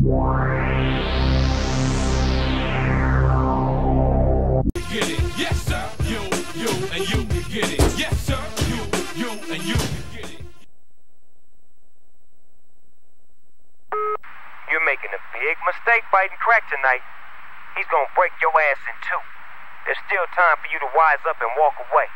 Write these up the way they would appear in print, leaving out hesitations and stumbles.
Get it, yes sir. You, and you can get it. Yes sir. You, and you can get it. You're making a big mistake fighting Crack tonight. He's gonna break your ass in two. There's still time for you to wise up and walk away.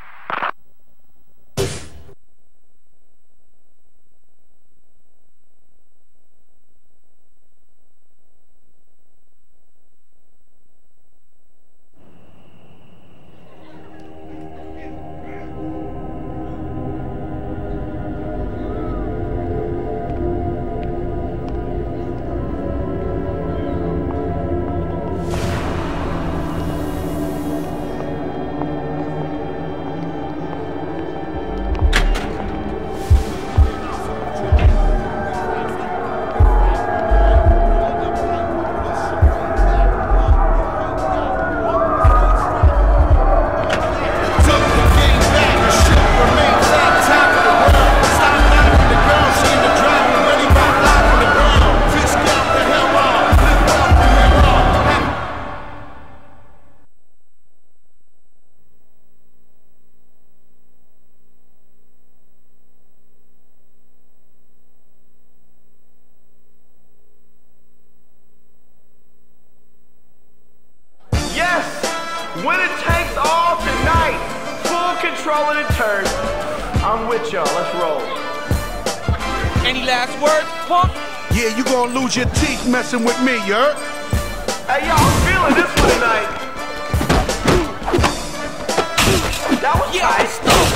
Winner takes all tonight. Full control of the turf. I'm with y'all. Let's roll. Any last words, punk? Yeah, you gonna lose your teeth messing with me, you heard? Hey, y'all, I'm feeling this one tonight. That was tight.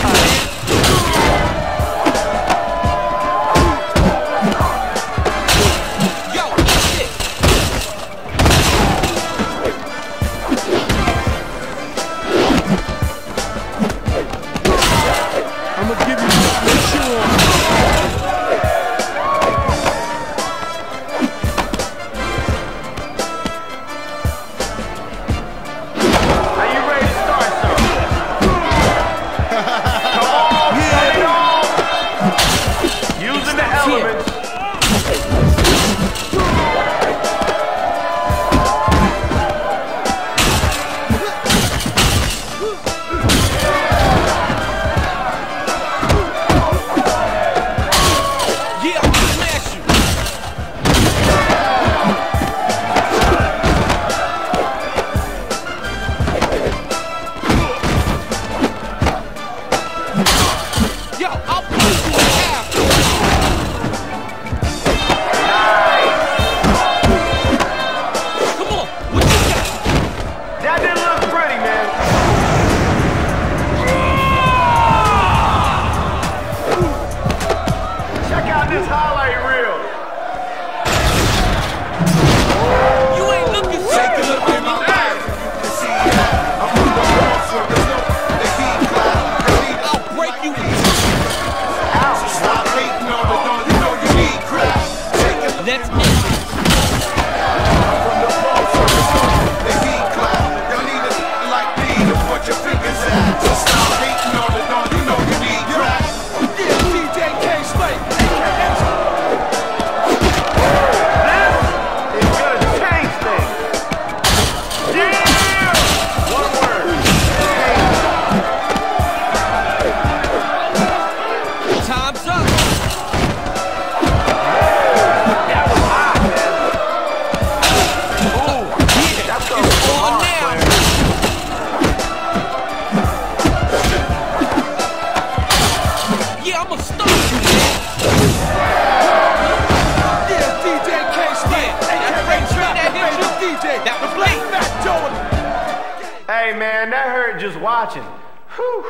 Hey man, that hurt just watching. Whew.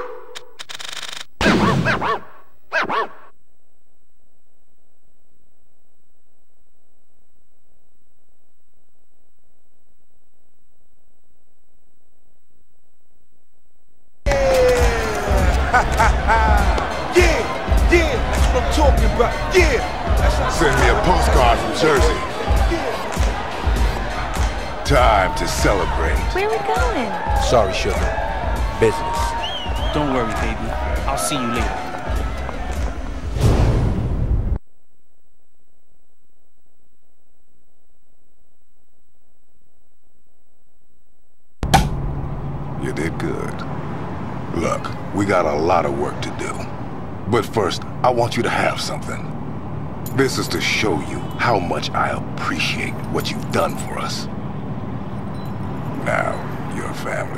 Yeah, that's what I'm talking about. Yeah. Send me a postcard from Jersey. Time to celebrate. Where are we going? Sorry, sugar. Business. Don't worry, baby. I'll see you later. We got a lot of work to do. But first, I want you to have something. This is to show you how much I appreciate what you've done for us. Now, your family.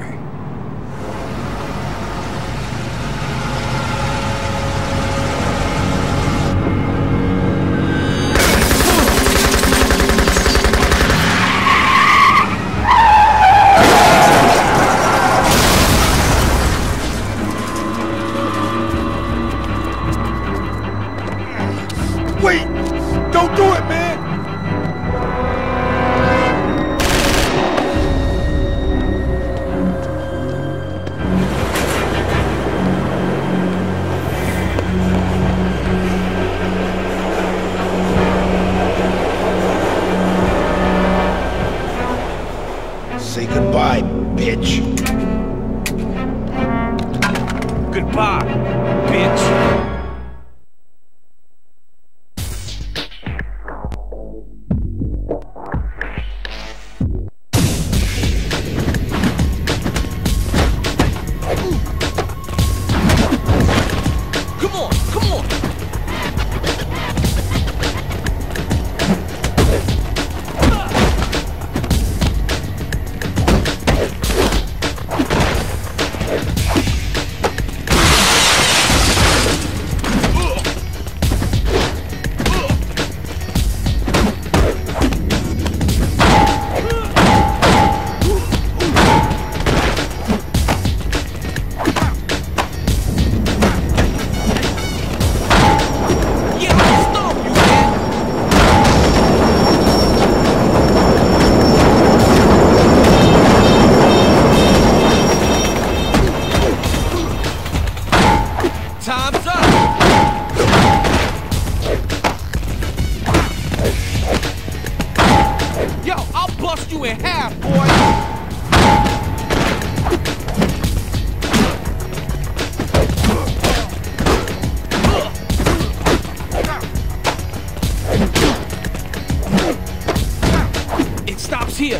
Wait! Don't do it, man! Say goodbye, bitch. Goodbye, bitch. Time's up! Yo, I'll bust you in half, boy! It stops here.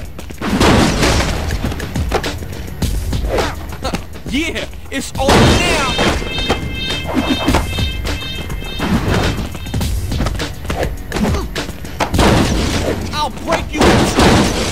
Yeah, it's over now! I'll break you in two.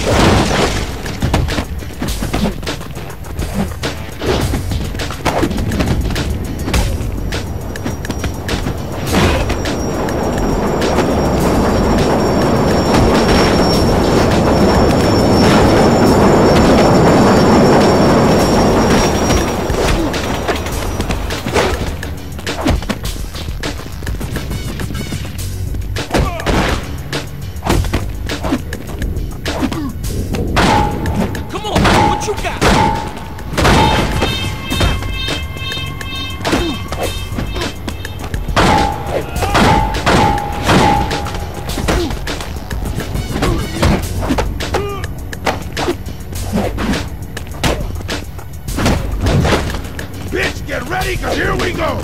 What you got? Bitch, get ready, cause here we go!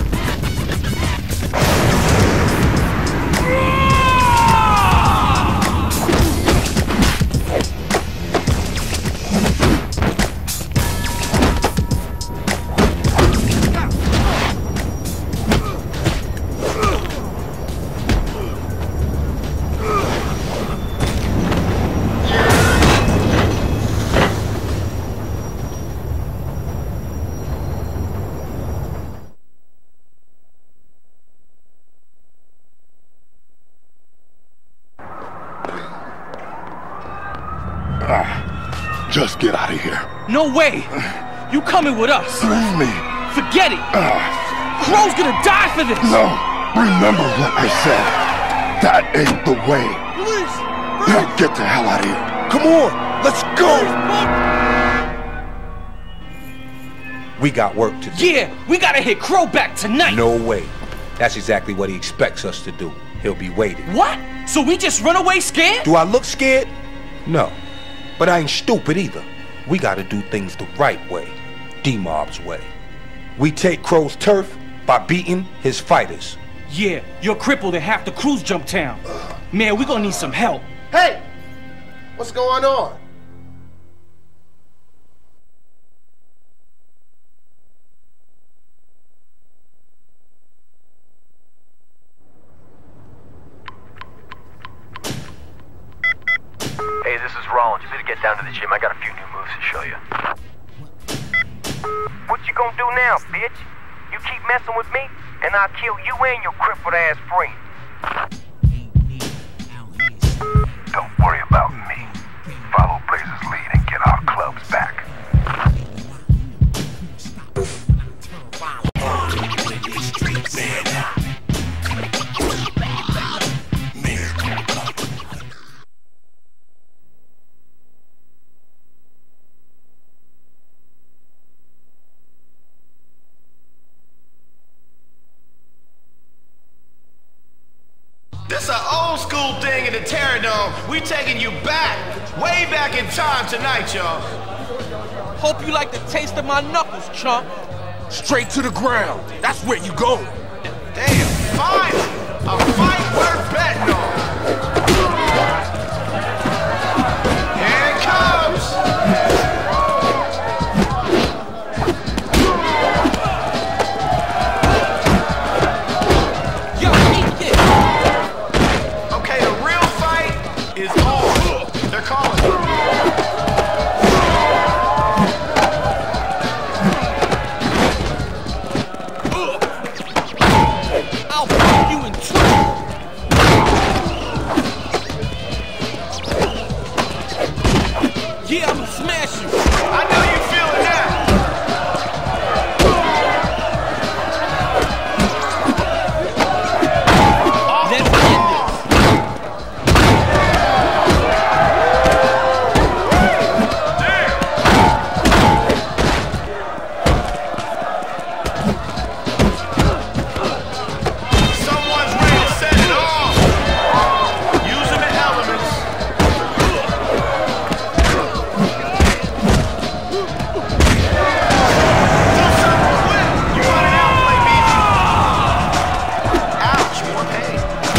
Just get out of here. No way! You coming with us! Leave me. Forget it! Crow's gonna die for this! No. Remember what I said. That ain't the way. Police! Now get the hell out of here. Come on, let's go! We got work to do. Yeah, we gotta hit Crow back tonight! No way. That's exactly what he expects us to do. He'll be waiting. What? So we just run away scared? Do I look scared? No. But I ain't stupid either. We gotta do things the right way. D-Mob's way. We take Crow's turf by beating his fighters. Yeah, you're crippled and half the crews jump town. Man, we gonna need some help. Hey! What's going on? this is Rollins. You better get down to the gym. I got a few new moves to show you. What you gonna do now, bitch? You keep messing with me, and I'll kill you and your crippled ass friend. Don't worry about me. Follow Blaze's lead and get our clubs back. This is an old school thing in the Terror Dome. We taking you back, way back in time tonight, y'all. Hope you like the taste of my knuckles, chump. Straight to the ground. That's where you go. Damn, finally, a fight worth betting on. Here it comes. Yo, eat this. Okay, the real fight is on. They're calling. I'll fuck you in two. Yeah, I'ma smash you. I know you feeling that. Let's end this. Someone's ready to set it off. Using the elements. Do something quick. You want an outplay, baby. Ouch, more pain.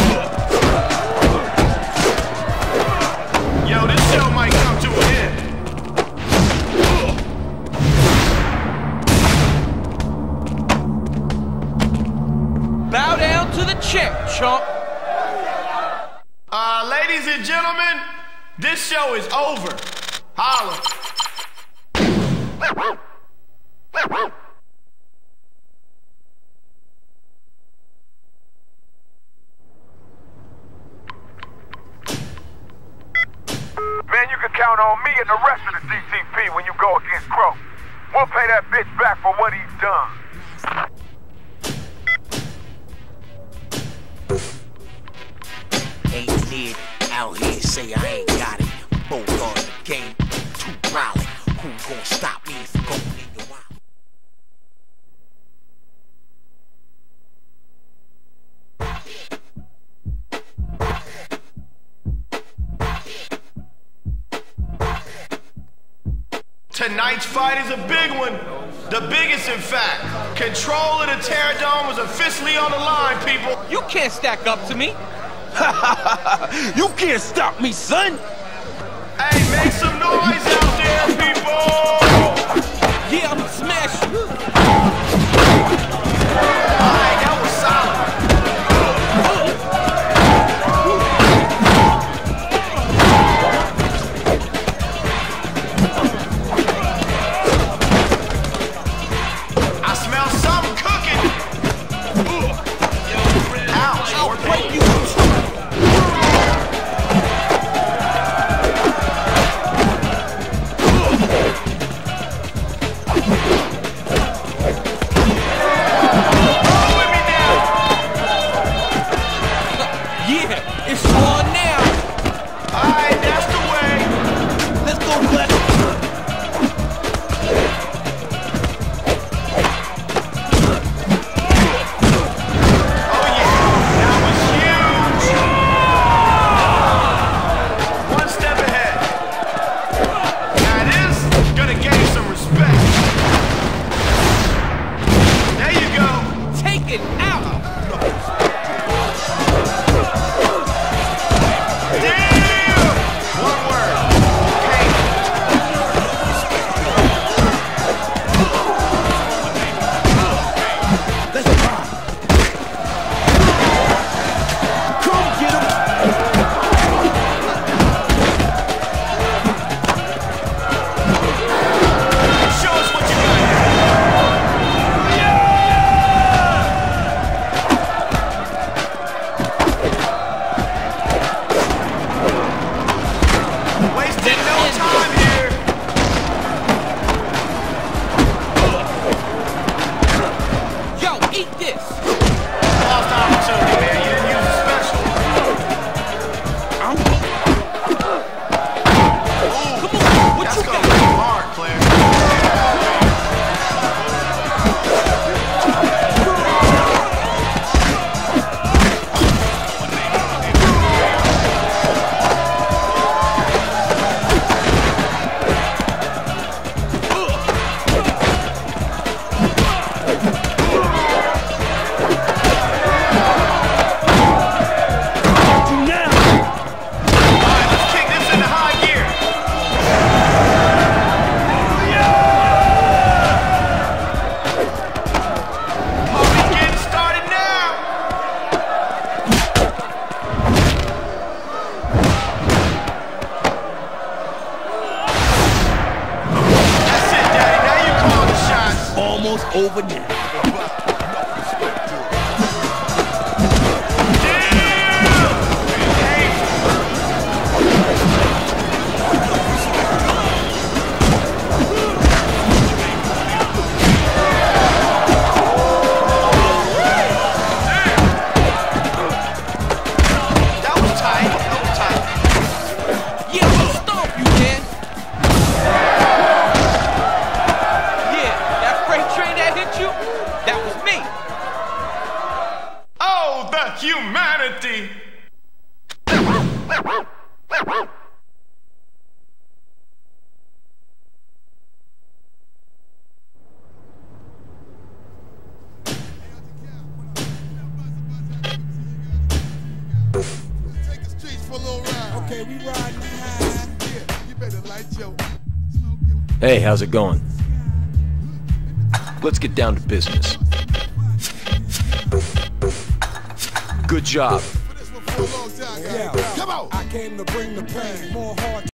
Yo, this show might come to an end. Bow down to the chair, chump. Ladies and gentlemen, this show is over. Holla. Man, you can count on me and the rest of the DTP when you go against Crow. We'll pay that bitch back for what he's done. Ain't kid out here say I ain't got it. Both on the game, too violent. Who gon' stop me from going in your wallet? Tonight's fight is a big one. The biggest, in fact. Control of the Terror Dome is officially on the line, people. You can't stack up to me. You can't stop me, son. Hey, make some noise out there, people! Yeah, I'ma smash you. Alright, that was solid. I smell something cooking. Ouch, I'll more break pain. you in two. Wasting no time here. Yo, eat this! Lost opportunity, man. You didn't use the special. Come on, what That's you gonna got? be hard, player. Almost over now. Humanity! Take the streets for a little ride. Okay, we riding high. Yeah, you better light your. Hey, how's it going? Let's get down to business. Good job. Come on! I came to bring the pain. More hard